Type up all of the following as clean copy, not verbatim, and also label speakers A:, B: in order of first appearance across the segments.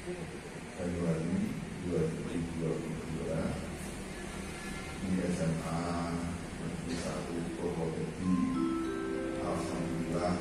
A: Januari 2022 di SMA Negeri 1 Purwodadi. Alhamdulillah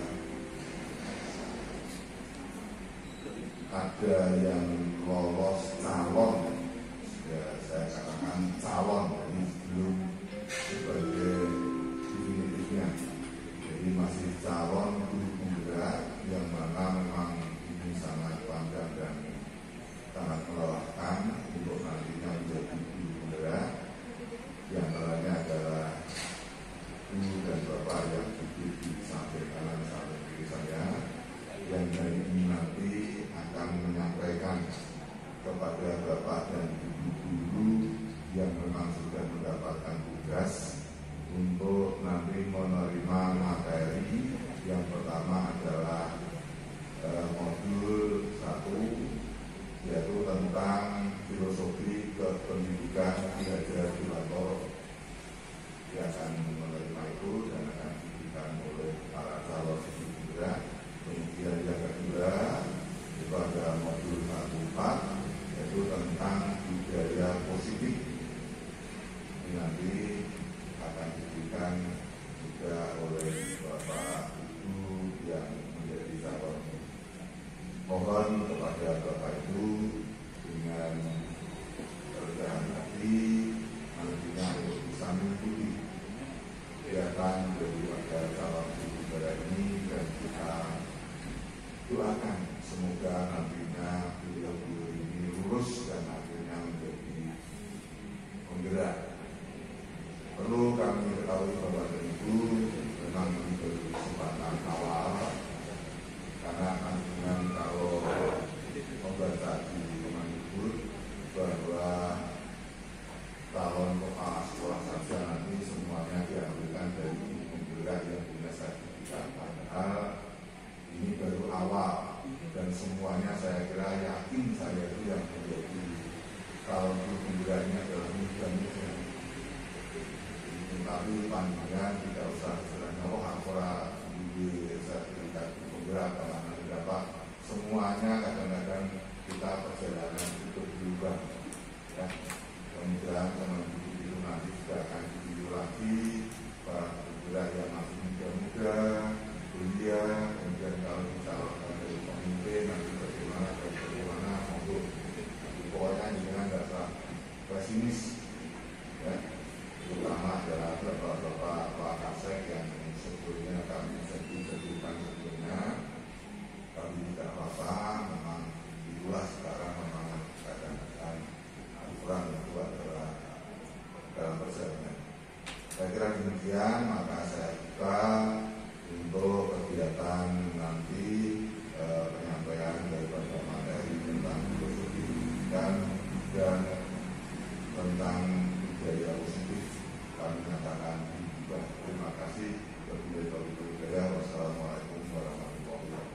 A: ada yang lolos calon, ya saya katakan calon, ini belum sebagai definitifnya, jadi masih calon guru penggerak yang mana memang ini sangat panjang dan sangat melelahkan untuk nantinya menjadi guru penggerak. Di antaranya adalah ibu dan bapak yang duduk di samping kanan samping kiri saya, yang dari ini nanti akan menyampaikan kepada bapak dan ibu guru yang memang sudah mendapatkan tugas untuk nanti menerima materi. Yang pertama adalah modul 1, yaitu tentang filosofi kependidikan Ki Hajar Dewantara. Dia akan menerima itu dan akan diberikan oleh para calon guru penggerak. Kemudian yang kedua itu ada modul 1.4, yaitu tentang budaya positif. Ini nanti akan diberikan juga oleh Bapak Ibu yang menjadi calon. Mohon kepada Bapak Ibu dengan kerendahan hati nantinya untuk bisa mengikuti kegiatan daripada calon guru penggerak ini, dan kita doakan semoga nantinya beliau-beliau ini lulus dan akhirnya menjadi penggerak. Perlu kami ketahui Bapak dan Ibu, memang ini baru kesempatan awal, karena kandungan kalau membaca di Kemendikbud bahwa calon kepala sekolah saja nanti semuanya diambilkan dari guru penggerak yang punya sertifikat. Padahal ini baru awal, dan semuanya saya kira yakin saya itu yang menjadi calon guru penggerak ini adalah muda-muda. Tapi pandangan tidak usah istilahnya ampora di sertifikat guru penggerak karena dapat semuanya. Kadang-kadang kita perjalanan itu berubah, ya. Kemudian teman-teman itu nanti juga akan dipilih lagi para penggerak yang masih muda-muda, belia. Kemudian kalau dicalonkan dari pemimpin nanti bagaimana untuk pokoknya jangan dasar pesimis, ya. Terutama adalah bapak-bapak Wakasek yang sebelumnya kami jadikan sebelumnya, tapi tidak apa-apa, memang itulah sekarang memang kadang-kadang aturan itu adalah dalam perjalanan. Saya kira demikian, maka saya buka untuk kegiatan nanti penyampaian daripada materi tentang filosofi pendidikan dan tentang budaya positif. Kami nyatakan dibuka. Terima kasih. Wassalamualaikum warahmatullahi wabarakatuh.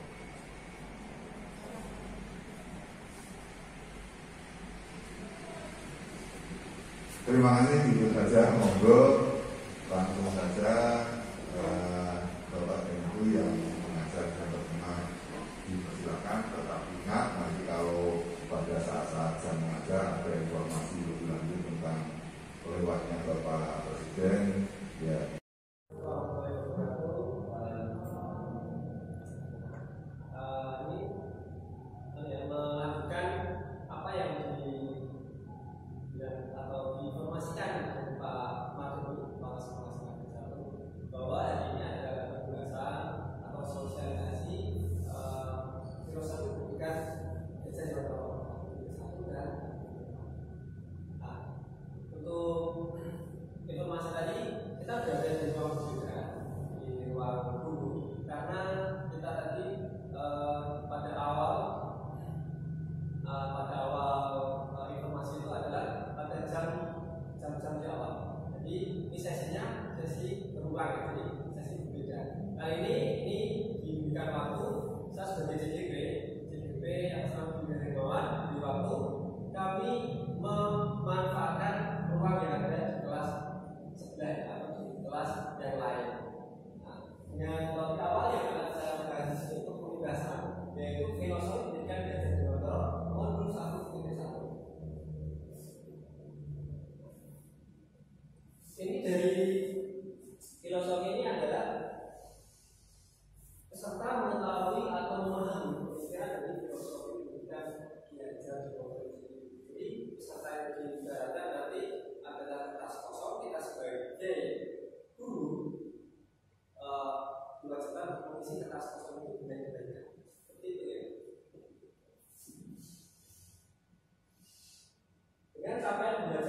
A: Terima kasih, itu saja. Monggo langsung saja Bapak dan Ibu yang mengajar dan berkenan dipersilakan. Tetap ingat nanti kalau pada saat-saat jam mengajar ada informasi lebih lanjut tentang lewatnya Bapak Presiden, ya.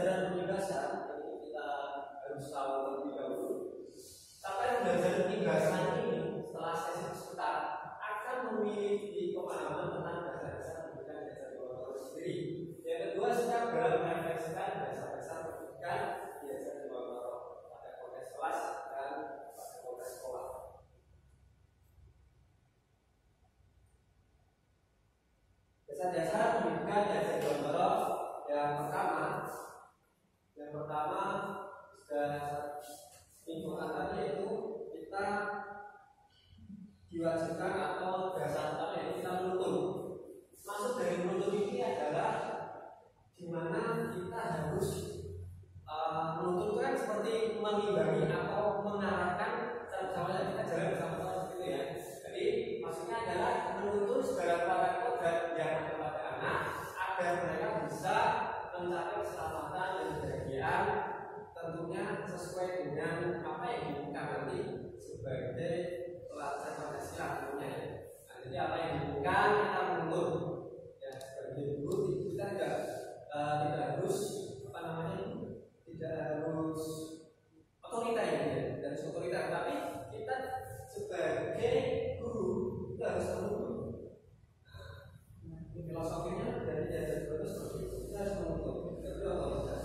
B: pembelajaran penugasan ini kita harus tahu terlebih dahulu. Sampai pembelajaran penugasan ini setelah sesi sebentar akan memiliki pemahaman tentang dasar-dasar pendidikan dasar Jawa sendiri. Yang kedua, sedang dalam merefleksikan dasar-dasar pendidikan dasar Jawa pada konteks kelas dan pada konteks sekolah. Dasar-dasar pendidikan dasar Jawa yang pertama sudah infokan tadi, yaitu kita diwajibkan atau dasar utama yang kita menuntut. Maksud dari menuntut ini adalah dimana kita harus menuntut kan seperti mengimbangi atau mengarahkan sama-sama kita jalan bersama-sama seperti itu ya. Jadi maksudnya adalah menuntut segala kepada yang kepada anak agar mereka bisa mencapai keselamatan dan kebahagiaan, tentunya sesuai dengan apa yang diinginkan nanti sebagai pelajar Pancasila tentunya. Nah, jadi apa yang diinginkan kita menuntut ya, sebagai guru kita tidak harus tidak harus otoriter ya, dan otoriter, tapi kita sebagai guru kita harus menuntut. Filosofinya dari dasar itu seperti itu, kita harus menuntut, itu otoritas.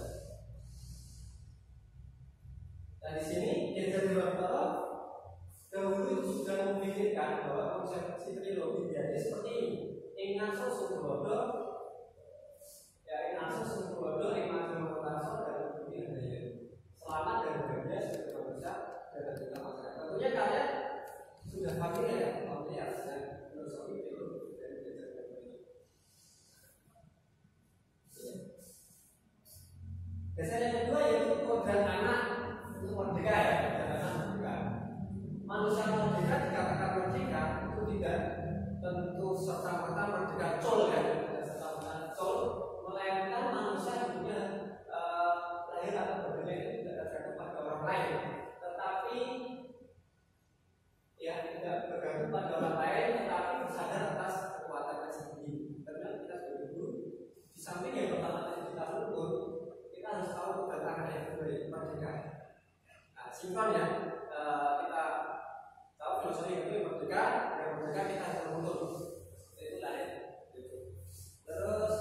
B: Nah di sini dasar Jawa dahulu itu sudah memikirkan bahwa konsep trilogi jadi seperti ini. Ingaso Sungguhodo, ya Ingaso Sungguhodo, Ingaso Sungguhodo dan kemudian Daya. Selamat dan bahagia sebagai manusia dan juga masyarakat. Tentunya kalian sudah familiar ya, familiar dengan filosofi trilogi dari dasar Jawa ini. Dasar yang kedua yaitu kodrat anak untuk merdeka ya, anak merdeka. Manusia merdeka dikatakan merdeka itu tidak tentu serta-merta merdeka col ya, tidak serta-merta col, melainkan manusia hidupnya lahir atau berdiri tidak tergantung pada orang lain, tetapi ya tidak bergantung pada orang lain, tetapi bersadar atas kekuatannya sendiri. Karena kita sebagai guru, di samping yang pertama tadi kita ukur, kita harus tahu kedatangan yang berbeda merdeka. Nah, simpel ya, kita tahu filosofi itu merdeka, yang merdeka kita harus menuntut. Itulah ya. Terus,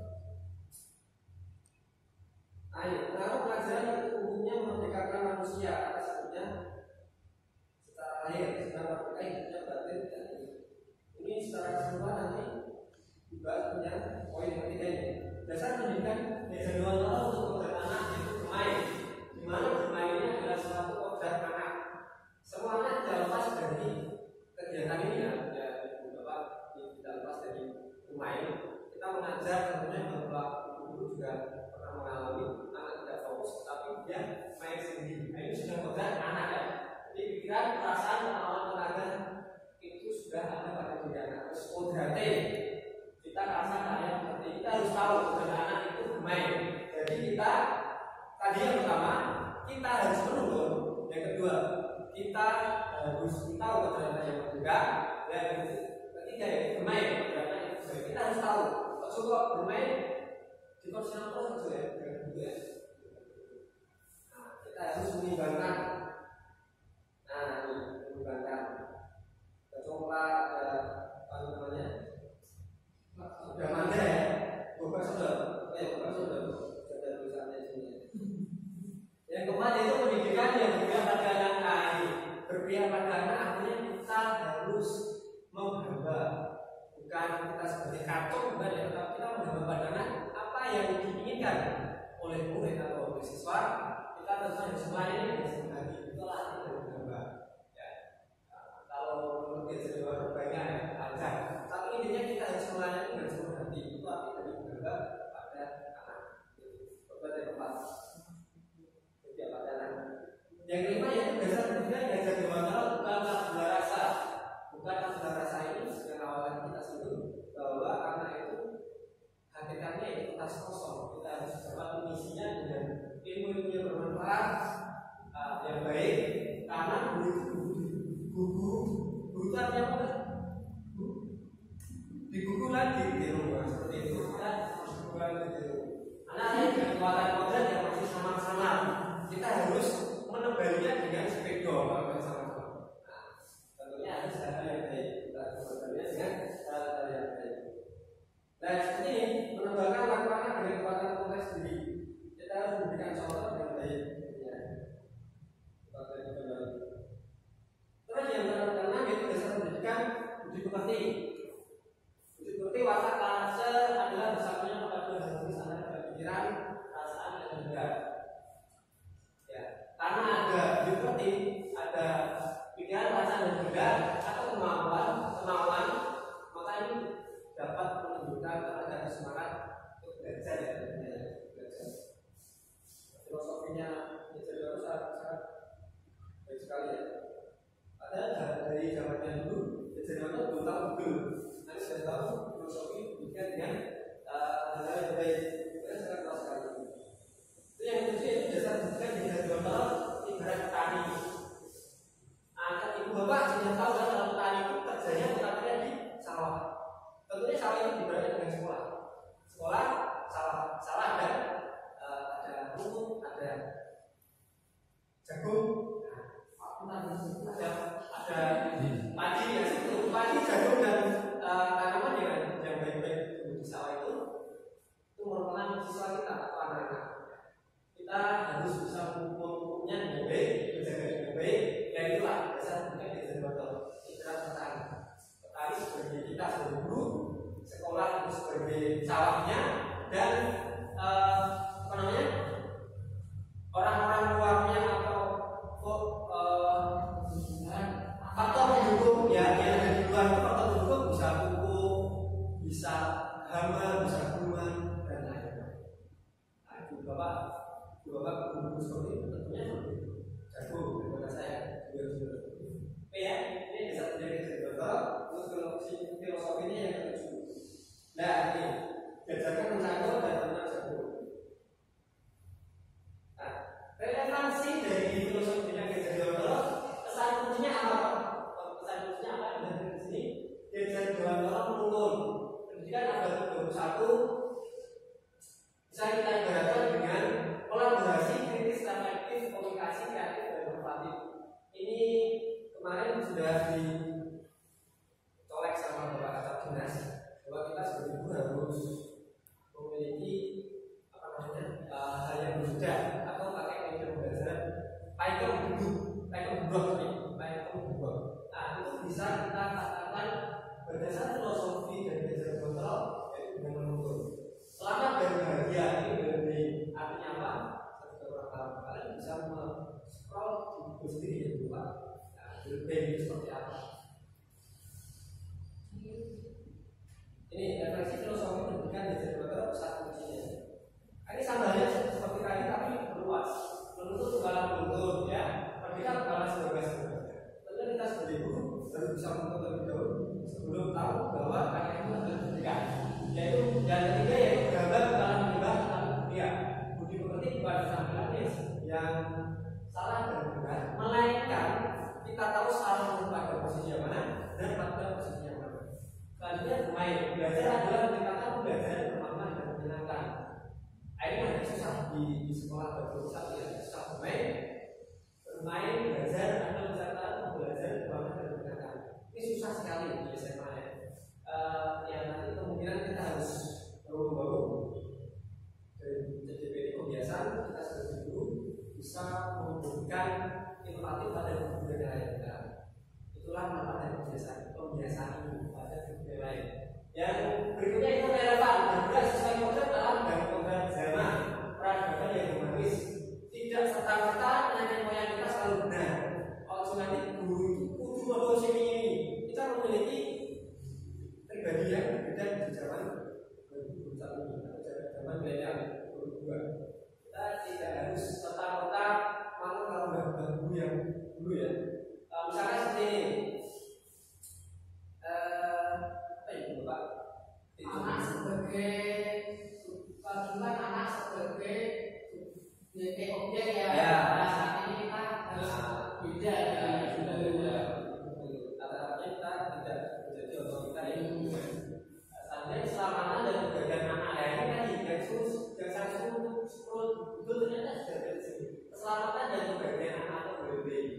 B: ayo, taruh pelajaran itu umumnya memerdekakan manusia atas hidupnya secara lahir, secara merdeka hidupnya batin dan ini secara keseluruhan nanti dibahas punya poin yang ketiga ini. Dasar pendidikan dasar Jawa untuk kodrat anak itu bermain, di mana bermainnya adalah suatu kodrat anak. Semua anak tidak lepas dari kegiatan ini ya, tidak lepas dari bermain. Kita mengajar tentunya bahwa guru juga pernah mengalami anak tidak fokus, tapi dia main sendiri. Nah, ini sudah kodrat anak ya. Jadi pikiran, perasaan, pengalaman, tenaga itu sudah ada pada diri anak. Terus kodratnya kita rasa kayak seperti kita harus tahu kodrat anak itu bermain. Jadi kita tadi yang pertama kita harus menuntut, yang kedua kita harus tahu kodrat yang berbeda, dan yang ketiga ya bermain. Kita harus tahu. Coba bermain di konsentrasi saja ya. Nah, kita harus mengimbangkan. Nah, ini mengimbangkan. Coba apa namanya? Sudah manda ya. Bukan sudah. Bukan sudah. Sudah tulisannya sini. Yang keempat itu pendidikan yang berpihak pada anak. Berpihak pada anak artinya kita harus menghamba. Bukan kita sebagai kartu, bukan ya, tetapi kita menghamba pada anak apa yang diinginkan oleh murid atau oleh siswa. Kita tentu harus melayani dan membagi. Itulah arti dari menghamba. Ya. Kalau menurut saya banyak ya, ajar. Tapi intinya kita harus melayani dengan sepenuh hati. Itu arti dari menghamba pada anak. Berarti keempat. Berpihak pada anak. Yang kelima yaitu dasar pendidikan dasar dewasa bukan tabula rasa. Bukan tabula rasa ini yang awalan kita sebut bahwa anak itu hakikatnya itu tas kosong. Kita harus dapat mengisinya dengan ilmu-ilmu yang bermanfaat yang baik. Karena guru artinya apa? Di guru lagi di rumah seperti itu. Kita bukan di rumah. Anak-anak dengan kekuatan kodrat yang dengan sepeda kalau sama-sama. Nah, tentunya harus ada yang baik. Kita berbuatnya dengan hal yang baik. Nah, seperti ini mengembangkan lakukannya dengan kekuatan konteks sendiri. Kita harus memberikan contoh dengan baik. Ya. Terus yang keenam yaitu dasar pendidikan budi pekerti. Budi pekerti watak karakter adalah bersatunya pada harmoni antara pikiran, perasaan, dan dendam. Ya, karena ada budi pekerti, ada pikiran, perasaan, dan dendam atau kemauan, maka ini dapat menunjukkan ada semangat untuk belajar ya, belajar. Filosofinya itu sangat baik sekali ya. Ada dari zamannya dulu, zamannya belum tahu Google, nanti sudah tahu filosofi pendidikan dengan hal yang baik. Kita sangat tahu sekali. Itu yang kedua itu dasar pendidikan yang tradisional ibarat petani. Anak ibu bapak sudah tahu kan kalau petani itu kerjanya petani di sawah. Tentunya sawah itu dibedakan dengan sekolah. Sekolah, sawah dan ada rumput, ada jagung, ada padi ya, padi, jagung dan tanaman yang baik-baik di sawah itu merupakan siswa kita atau anak-anak. Kita harus bisa mengukurnya dengan baik, menjaga dengan baik. Ya itulah dasar pendidikan yang dibawa ibarat petani. Petani sebagai kita sebagai guru, sekolah itu sebagai sawahnya, dan orang-orang luarnya atau faktor pendukung ya yang ada di luar itu faktor pendukung bisa pupuk, bisa hama, bisa kuman dan lain-lain. Nah, ibu bapak guru seperti itu tentunya jago daripada saya. Ya, ini bisa menjadi dokter. Terus filosofinya yang ketujuh. Nah, ini berdasarkan mencakup dan benar jago. Nah, relevansi dari filosofi yang kedua, kesan kuncinya apa? Kesan kuncinya apa? Dari sini, belajar dua orang menurun. Pendidikan abad ke-21 bisa kita ibaratkan dengan kolaborasi kritis, reflektif, komunikasi kreatif dan inovatif. Ini kemarin sudah dicolek sama Bapak Kasat Dinas bahwa kita sebagai guru harus memiliki hal yang berbeda atau pakai metode pembelajaran Python blok. Nah, itu bisa kita katakan berdasar filosofi dan belajar kontrol yaitu dengan mengukur. Selamat dan bahagia ini berarti artinya apa? Beberapa kali bisa scroll di buku sendiri ya Pak. Nah, itu seperti apa? Ini refleksi filosofi pendidikan belajar kontrol satu kuncinya. Ini sambalnya seperti tadi tapi berluas, menuntut segala bentuk ya. Kita bukanlah sebagai tentunya kita sebagai guru harus bisa menuntut lebih dahulu sebelum tahu bahwa kalian itu adalah pendidikan. Yaitu yang ketiga yaitu gambar dalam menyembah dia. Budi pekerti bukan tampilan yang salah dan benar, melainkan kita tahu salah pada posisi yang mana dan pada posisi yang mana. Selanjutnya bermain. Belajar adalah meningkatkan pembelajaran bermakna dan menyenangkan. Ini ada susah di sekolah betul-betul ya, susah bermain, belajar atau misalkan belajar bermakna dan menyenangkan. Ini susah sekali di SMA ya. Yang nanti kemungkinan kita harus baru dari CDP kebiasaan kita sebagai guru bisa memberikan inovatif pada budaya lain. Itulah manfaat dari kebiasaan ini pada budaya lain. Yang berikutnya itu relevan dan juga sesuai konsep dalam program zaman peradaban yang humanis. Tidak serta-merta nenek moyang kita selalu benar. Kalau nanti guru itu kudu memposisi ini, kita memiliki pribadi yang berbeda di zaman 2021 atau zaman milenial 2022. Kita tidak harus serta-merta malu kalau guru yang dulu ya. Misalnya seperti ini. Anak sebagai anak sebagai objek ya. Nah, saat ini kita harus beda ya. Artinya kita tidak menjadi otorita yang seandainya keselamatan dan kebahagiaan anak ya ini tadi yang saya suruh betul ternyata sudah dari sini. Keselamatan dan kebahagiaan anak itu berbeda.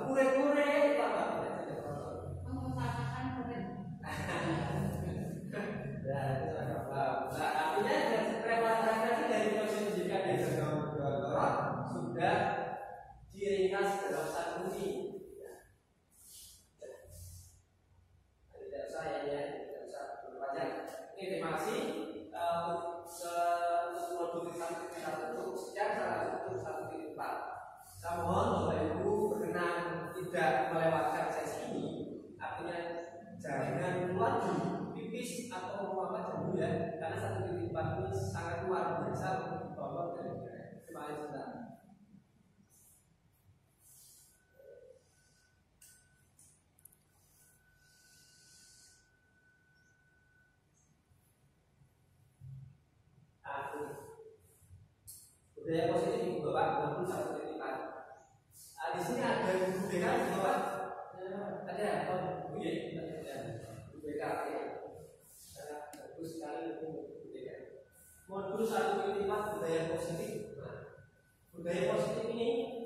B: Kure-kure itu apa?
C: Mengusahakan keren.
B: Ya, itu apa? Nah, artinya representasi dari proses pendidikan yang doktorat sudah diringkas dalam satu kunci. Tidak saya ya, tidak usah berpanjang. Oke, terima kasih. Untuk satu cukup sekian, salah satu titik 4. Saya mohon Bapak Ibu berkenan tidak melewatkan sesi ini. Artinya jangan laju pipis atau mau apa dulu ya, karena 1.4 ini sangat luar biasa untuk ditonton dari kemarin sudah. Budaya positif Ibu Bapak 21.4. Di sini ada guru BK Ibu Bapak. Ada Bu ya, Bu BK ya. Bagus sekali itu Bu BK. Modul 1.4 budaya positif. Budaya positif ini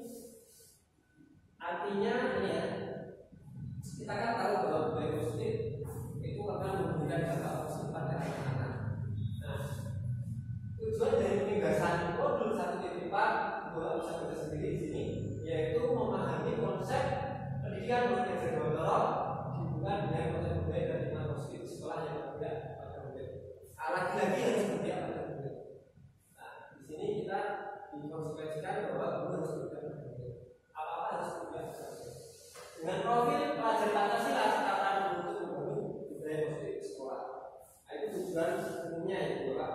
B: artinya ini ya. Kita kan tahu bahwa budaya positif itu akan memberikan dampak positif pada anak-anak. Nah, tujuan dari penugasan modul 1.4 Bapak bisa baca sendiri di sini, yaitu memahami konsep pendidikan berbasis doktoral dihubungkan dengan konsep budaya dan lingkungan positif di sekolah yang berbeda pada budaya. Lagi-lagi harus seperti apa pada budaya. Nah, di sini kita dikonsekuensikan bahwa guru harus berubah pada budaya. Apa-apa harus berubah pada budaya. Dengan profil pelajar Pancasila tata untuk membangun budaya positif di sekolah. Nah, itu tujuan umumnya yang Bapak.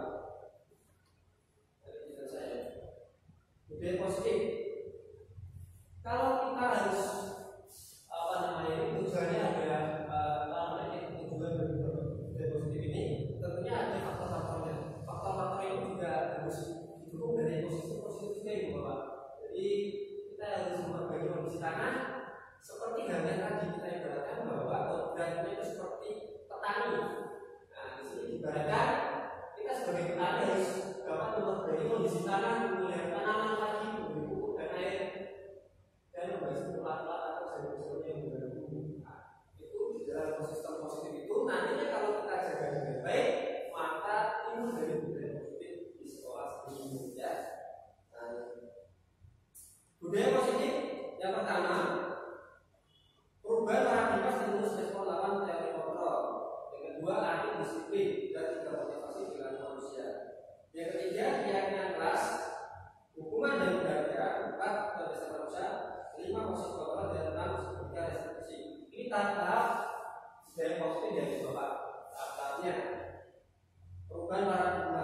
B: Budaya positif. Kalau kita harus apa namanya ini tujuannya adalah tujuan dari budaya positif ini tentunya ada faktor-faktornya. Faktor-faktor ini juga harus didukung dari positif juga Ibu Bapak. Jadi kita harus memperbaiki kondisi tanah seperti halnya tadi kita ibaratkan bahwa kodratnya itu seperti petani. Nah di sini ibaratkan kita sebagai petani harus dapat memperbaiki kondisi tanah, memilih tanaman lagi, memberi pupuk dan air, dan memberi pelat-pelat atau sayur-sayurnya yang berguna. Nah, itu di dalam ekosistem positif itu nantinya kalau kita jaga dengan baik, maka ini dari budaya positif di sekolah sendiri ya. Nah, budaya positif yang pertama, perubahan paradigma stimulus respon lawan teori kontrol. Yang kedua, arti disiplin dan juga motivasi dengan manusia. Yang ketiga, keyakinan keras, hukuman dan budaya. 4, kebiasaan manusia. 5, positif kontrol dan 6, ketiga restitusi. Ini tahap budaya positif dari Bapak. Tahapnya perubahan paradigma.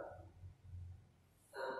B: Nah,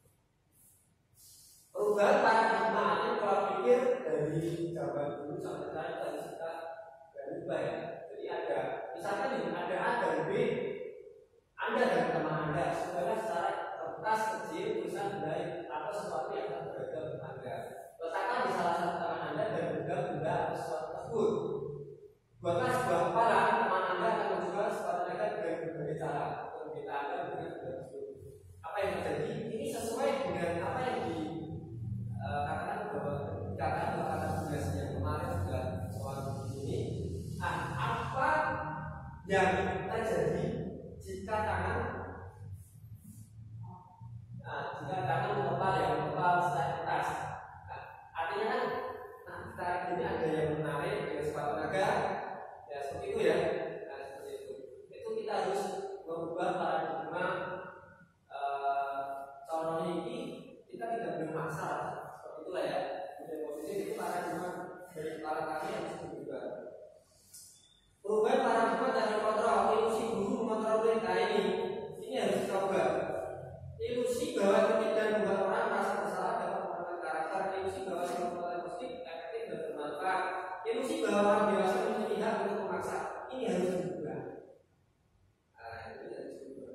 B: perubahan paradigma ini kalau pikir dari zaman dulu sampai sekarang tadi kita berubah ya. Jadi ada, misalkan ini ada A dan B. Anda dan teman Anda sebenarnya secara kertas kecil tulisan baik atau sesuatu yang akan beragam Anda. Letakkan di salah satu tangan Anda dan benda-benda atau sesuatu tersebut. Buatlah sebuah kepala, teman Anda akan mencoba sepatu mereka dengan berbagai cara untuk meminta Anda dengan benda tersebut. Apa yang terjadi? Ini sesuai dengan apa yang dikatakan bahwa ada tugas yang kemarin sudah soal di sini. Nah, apa yang terjadi jika tangan mengepal secara kertas? Nah, artinya kan secara ini ada yang menarik dengan sepatu naga ya seperti itu ya. Nah, seperti itu kita harus merubah paradigma. Contohnya ini kita tidak boleh maksa seperti itulah ya. Budaya positif itu paradigma dari kepala kami yang harus berubah. Perubahan paradigma dari kontrol ilusi guru mengontrol mereka ini harus kita ubah. Ilusi bahwa tidak membuat orang merasa bersalah dapat membangun karakter. Ilusi bahwa yang positif efektif dan bermanfaat. Ilusi bahwa orang dewasa memiliki hak untuk memaksa. Ini harus diubah. Ini harus diubah.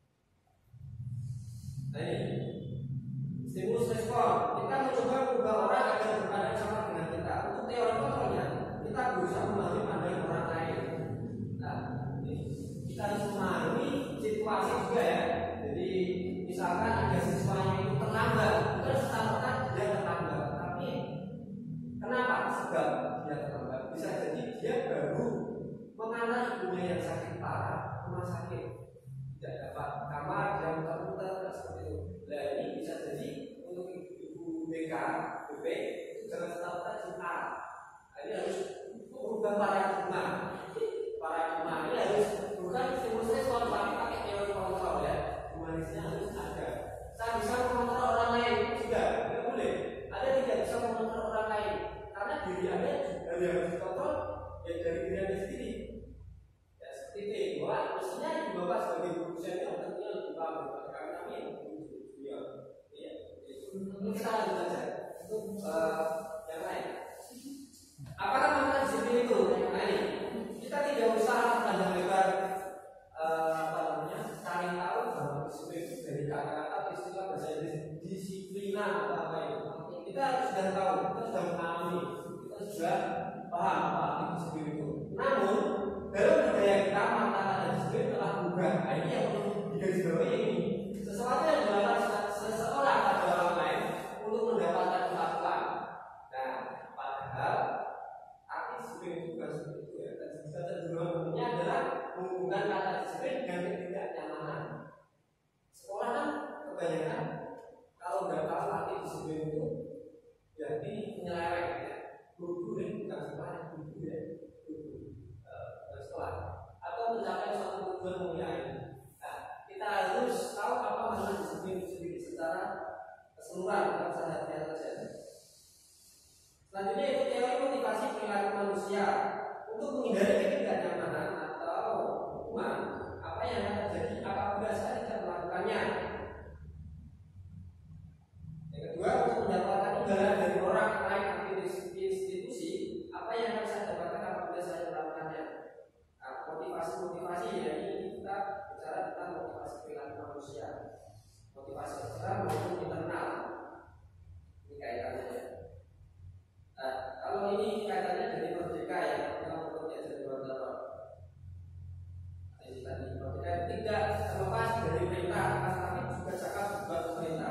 B: Nah ini stimulus respon. Kita mencoba mengubah orang agar berpandang sama dengan kita. Untuk teori kontrolnya kita berusaha memahami pandangan orang lain. Nah, kita harus memahami situasi juga ya. Jadi misalkan ada siswa yang itu terlambat, terus serta dia terlambat. Tapi kenapa? baik dari diri Anda sendiri. Ya seperti itu. Bahwa mestinya ibu bapak sebagai guru senior tentunya lebih paham daripada kami yang guru junior. Iya. Untuk kita lanjut saja. Untuk yang lain. Apakah manfaat disiplin itu? Nah ini kita tidak usah panjang lebar cari tahu bahwa disiplin itu dari kata-kata istilah bahasa Inggris disiplina atau apa itu. Kita sudah tahu, kita sudah mengalami, kita sudah paham apa arti disiplin itu. Namun dalam budaya kita makna kata disiplin telah berubah. Nah, ini yang perlu digarisbawahi ini. Sesuatu yang dilakukan seseorang pada orang lain untuk mendapatkan kelakuan. Nah, padahal arti disiplin itu bukan seperti itu ya. Dan bisa terjemahan umumnya adalah menghubungkan kata disiplin dengan ketidaknyamanan. Sekolah kan kebanyakan kalau nggak tahu arti disiplin itu jadi penyeleweng ya. Guru ini bukan sekolah, guru ya, sekolah atau mencapai suatu tujuan mulia ini. Nah, kita harus tahu apa makna disiplin itu sendiri secara keseluruhan, bukan sehari-hari saja. Selanjutnya itu teori motivasi perilaku manusia untuk menghindari ketidaknyamanan atau hukuman. Apa yang akan terjadi apabila saya tidak melakukannya? Yang kedua, untuk mendapatkan imbalan dari orang lain atau institusi, apa yang akan saya dapatkan apabila saya melakukannya? Nah, motivasi ya, ini kita bicara tentang motivasi perilaku manusia, motivasi eksternal maupun internal. Ini kaitannya ya. Nah, kalau ini kaitannya dari merdeka ya, yang menurutnya dari luar. Ini tadi merdeka tidak terlepas dari perintah, tapi juga zakat buat pemerintah.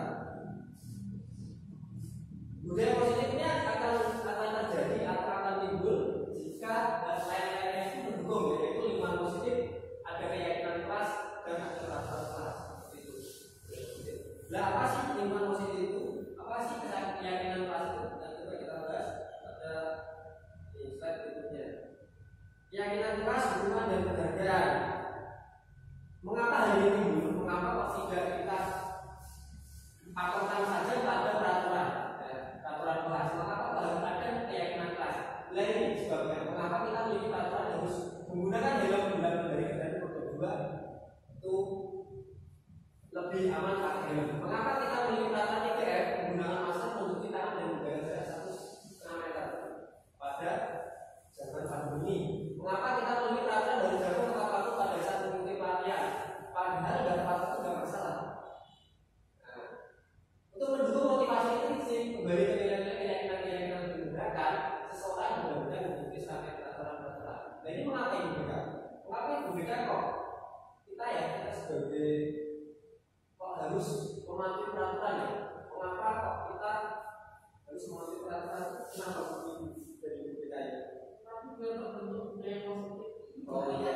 B: Budaya positifnya akan terjadi atau akan timbul jika lain-lainnya itu mendukung, yaitu lingkungan positif, ada keyakinan kelas dan ada rasa kelas. Itu. Nah, apa sih lingkungan positif itu? Apa sih keyakinan kelas itu? Dan coba kita bahas pada slide berikutnya. Keyakinan kelas, hubungan dan penghargaan. Mengapa hal ini timbul? Mengapa kok tidak kita patokan saja pada peraturan kelas? Mengapa harus ada keyakinan kelas? Nah ini sebabnya. Mengapa kita memiliki peraturan harus menggunakan helm bulan dari kendaraan roda 2 itu lebih aman pakai helm? Mengapa kita memiliki peraturan ITF menggunakan masker, mencuci tangan dan menjaga jarak 1,5 meter pada zaman pandemi? Mengapa kita memiliki peraturan harus jaga kapal pada saat mengikuti pelatihan? Padahal dalam hal itu tidak masalah. Nah, untuk mendukung motivasi ini sih kembali ke keyakinan menggunakan seseorang benar-benar mengikuti peraturan-peraturan. Nah ini mengapa ini berbeda? Mengapa ini berbeda kok? Kita sebagai kok harus mematuhi peraturan ya? Mengapa kok kita harus mematuhi peraturan? Kenapa ini jadi berbeda ya? Tapi biar terbentuk budaya positif. Oh iya.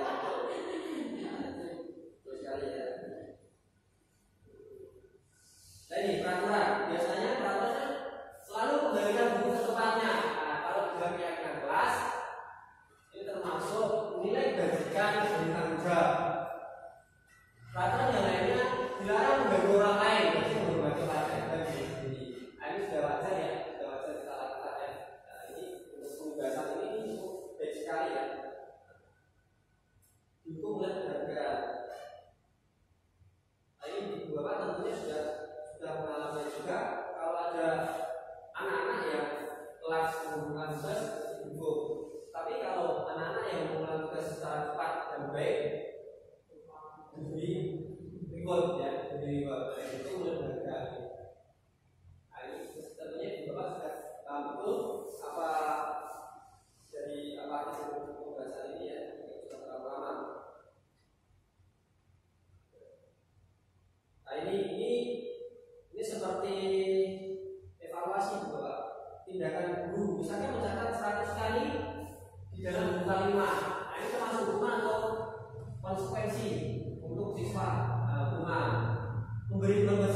B: Terus sekali ya. Nah ini peraturan. Biasanya peraturan selalu kembalikan buku setepatnya. Nah, kalau dalam keyakinan kelas ini termasuk nilai bagikan dari tanggung jawab. Peraturan yang lainnya dilarang mengganggu orang lain, jadi menghormati orang lain dan diri sendiri. Nah, ini sudah wajar ya, sudah wajar kita lakukan ya. Nah, ini untuk penugasan ini cukup baik sekali ya. Didukung oleh penghargaan. Nah, ini Bapak tentunya sudah mengalami juga. Kalau ada anak-anak yang kelas menggunakan tugas didukung. Tapi kalau anak-anak yang menggunakan tugas secara cepat dan baik diberi reward ya, diberi reward. Itu mulai berharga. Nah ini tentunya Bapak sudah paham betul apa dari apa hasil pembahasan ini ya, sudah terlalu lama. Nah ini seperti evaluasi Bapak. Tindakan guru misalnya mencatat 100 kali di dalam buku kalimat. Nah ini termasuk hukuman atau konsekuensi untuk siswa hukuman. Memberi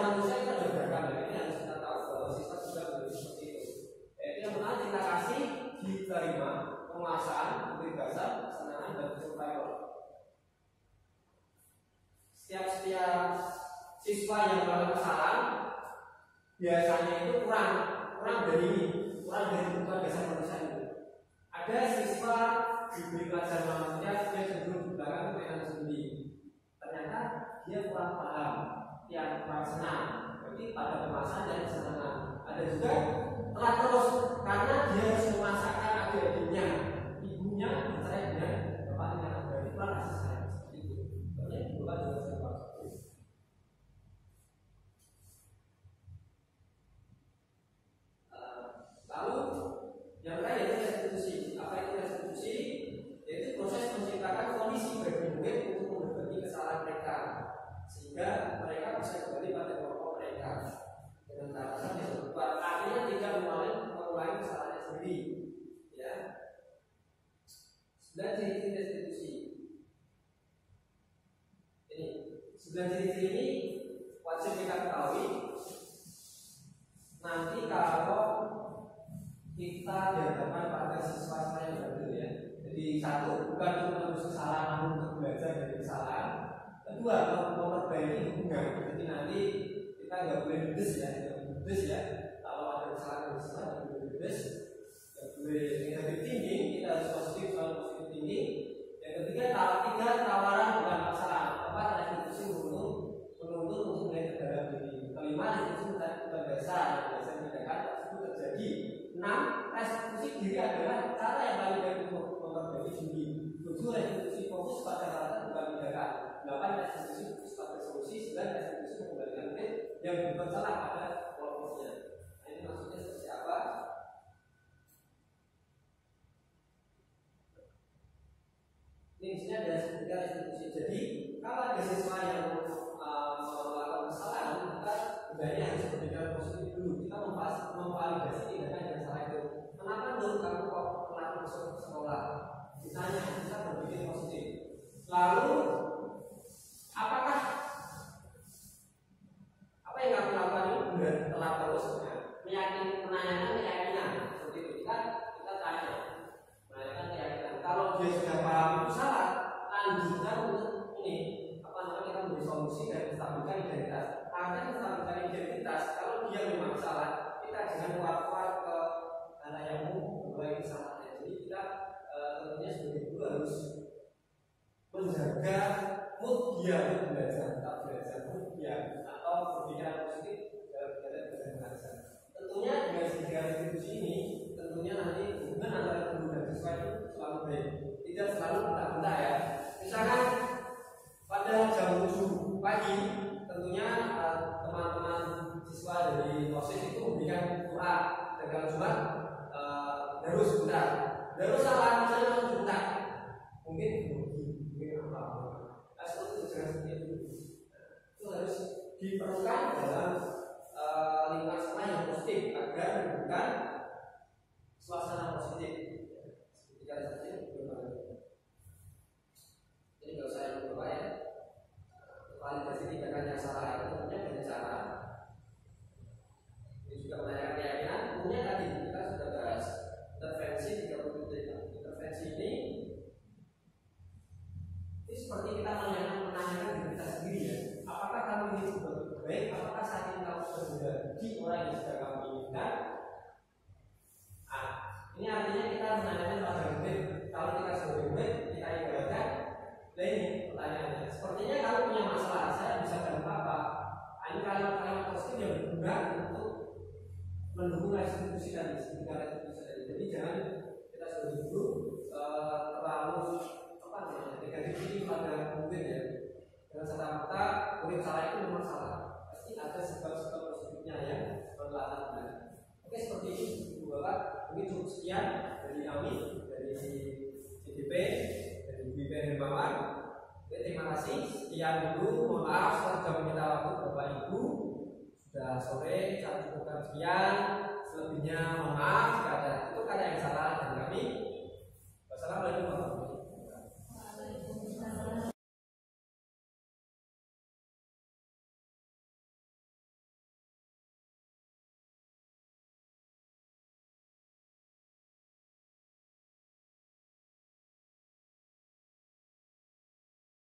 B: manusia itu ada beragam ya. Ini harus kita tahu bahwa sifat juga begitu seperti itu. Yaitu yang pertama cinta kasih diterima, penguasaan, kebebasan, kesenangan dan survival. Setiap siswa yang melakukan kesalahan biasanya itu kurang dari kebutuhan dasar manusia itu. Ada siswa diberi pelajaran manusia, dia cenderung di belakang mainan sendiri. Ternyata dia kurang paham, dia kurang senang. Berarti pada pemasaran dan kesenangan. Ada juga telah terus karena dia harus memasakkan adik-adiknya, ibunya bercerai dengan bapaknya. Berarti kurang kasih sayang seperti itu. Soalnya bapak juga serba seperti itu. Lalu yang lain yaitu restitusi. Apa itu restitusi? Yaitu proses menciptakan kondisi bagi murid untuk memperbaiki kesalahan mereka, sehingga mereka bisa kembali pada kelompok mereka dengan catatan yang berubah. Artinya tidak mengulangi kesalahannya sendiri. Ya. 9 ciri-ciri restitusi. Ini 9 ciri-ciri ini wajib kita ketahui. Nanti kalau kita dihadapkan pada siswa yang baru ya. Jadi satu, bukan untuk menembus kesalahan, namun untuk belajar dari kesalahan. Kedua, memperbaiki hubungan. Jadi nanti kita nggak boleh bedes ya. Kalau ada kesalahan yang besar, nggak boleh bedes, nggak boleh negatif tinggi. Kita harus positif, selalu positif tinggi. Yang ketiga, tawaran bukan paksaan. Keempat, restitusi menuntut untuk melihat ke dalam diri. Kelima, restitusi bukan dasar tindakan tersebut terjadi. 6. Restitusi diri adalah cara yang paling baik untuk memperbaiki diri. 7. Restitusi fokus pada hal bukan tindakan. 8. Restitusi fokus pada solusi. 9. Restitusi mengembalikan murid yang berbuat salah pada kelompoknya. Nah, ini maksudnya seperti apa? Ini di sini ada 3 restitusi. Jadi kalau ada siswa yang melakukan kesalahan, kita sebenarnya harus berpikir positif dulu. Kita memvalidasi tindakan yang salah itu. Kenapa menurut kamu kok telah masuk ke sekolah? Misalnya kita berpikir positif. Lalu apakah apa yang kamu lakukan ini benar telah terus menanyakan keyakinan seperti itu. Kita tanya menanyakan keyakinan. Kalau dia sudah paham itu salah, lanjutkan untuk ini kita memberi solusi dan menstabilkan identitas. Karena menstabilkan identitas, kalau dia memang salah, kita jangan keluar ke anak yang memulai kesalahannya. Jadi kita tentunya sebagai guru harus menjaga mood dia untuk belajar, tetap belajar mood dia atau berpikiran positif dalam belajar mengajar. Tentunya dengan segala restitusi ini, tentunya nanti hubungan antara guru dan siswa itu selalu baik, tidak selalu bentak-bentak ya. Misalkan pada jam 7 pagi, tentunya teman-teman siswa dari OSIS itu memberikan doa dan kalau Jumat harus bentar. Harus salah misalnya langsung bentar. Mungkin apa? Seperti itu jangan seperti itu. Itu harus diperlukan dalam lingkungan sekolah yang positif agar menimbulkan suasana positif. Seperti itu. Ini kalau saya berdoa ya. Validasi tindakan yang salah itu tentunya banyak cara. Ini juga menanyakan keyakinan. Tentunya tadi kita sudah bahas intervensi 30 detik. Intervensi ini seperti kita menanyakan diri kita sendiri ya. Apakah kamu ini sudah baik? Apakah saat ini kamu sudah menjadi orang yang sudah kamu inginkan? Ini artinya kita menanyakan pada murid. Kalau kita sebagai murid, kita ibaratkan. Nah ini pertanyaannya. Sepertinya kalau punya masalah, saya bisa bantu apa? Ini kalimat-kalimat positif yang berguna untuk mendukung restitusi dan restitusi tadi. Jadi jangan kita sebagai guru terlalu negatif ini pada murid ya. Dengan serta-merta murid salah itu memang salah. Pasti ada sebab-sebab positifnya yang berlatar belakang. Oke seperti ini, Bapak. Mungkin cukup sekian dari kami, dari CDP. Ibu Hermawan. Terima kasih. Sekian dulu. Mohon maaf sudah meminta waktu Bapak Ibu. Sudah sore, saya cukupkan sekian. Selebihnya mohon maaf jika ada yang salah dari kami.